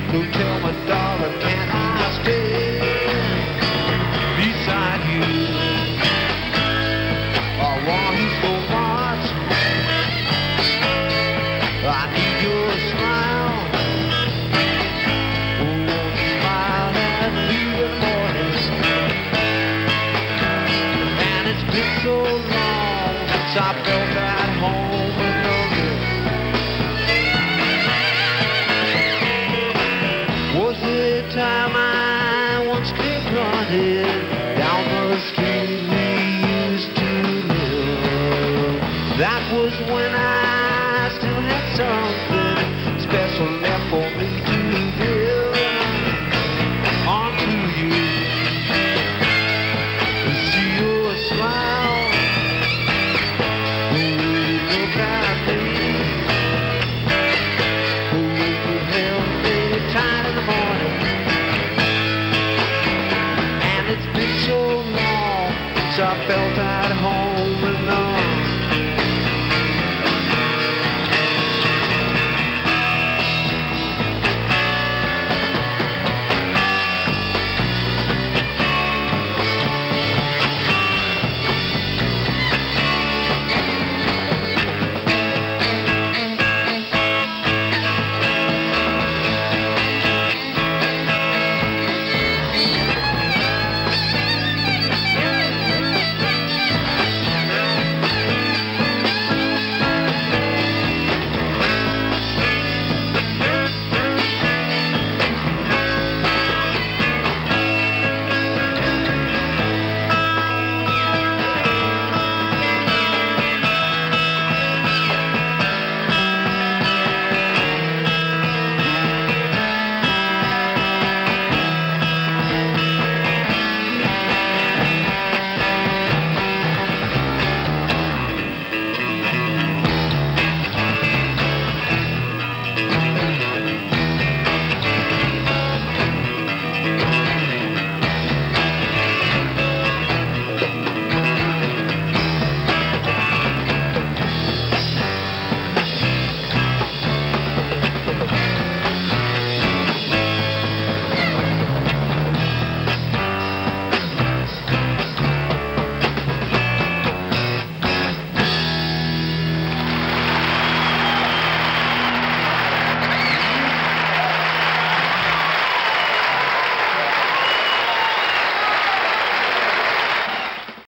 So tell me, darling, can I stay beside you? I want you so much. I need your smile. Oh, smile at me in the morning. And it's been so long since I felt at home again. Was it time I once came running down the street we used to live? That was when I still had something special left for me to give onto you. To see your smile, oh, look at me, oh, you held me tight in the morning. And it's been so long since I felt